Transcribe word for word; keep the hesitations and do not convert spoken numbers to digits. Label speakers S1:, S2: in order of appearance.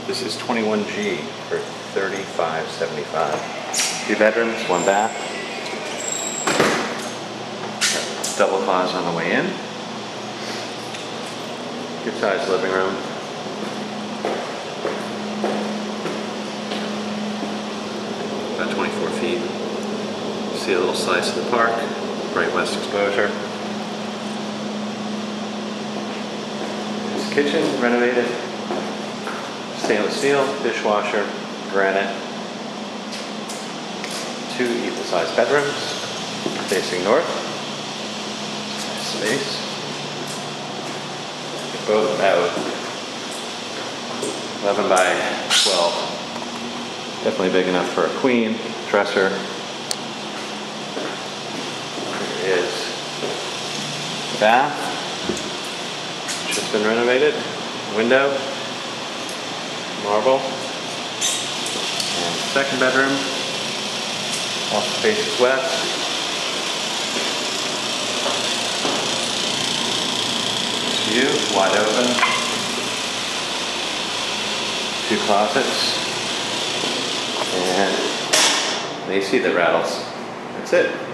S1: This is twenty-one G for thirty-five seventy-five. Two bedrooms, one bath. Double closet on the way in. Good sized living room. About twenty-four feet. See a little slice of the park. Bright west exposure. This kitchen renovated. Stainless steel, dishwasher, granite. Two equal sized bedrooms facing north. Space. Both about eleven by twelve. Definitely big enough for a queen. Dresser. Here is bath. Just been renovated. Window. Marble. And second bedroom. Also faces west. View, wide open. Two closets. And an A C that rattles. That's it.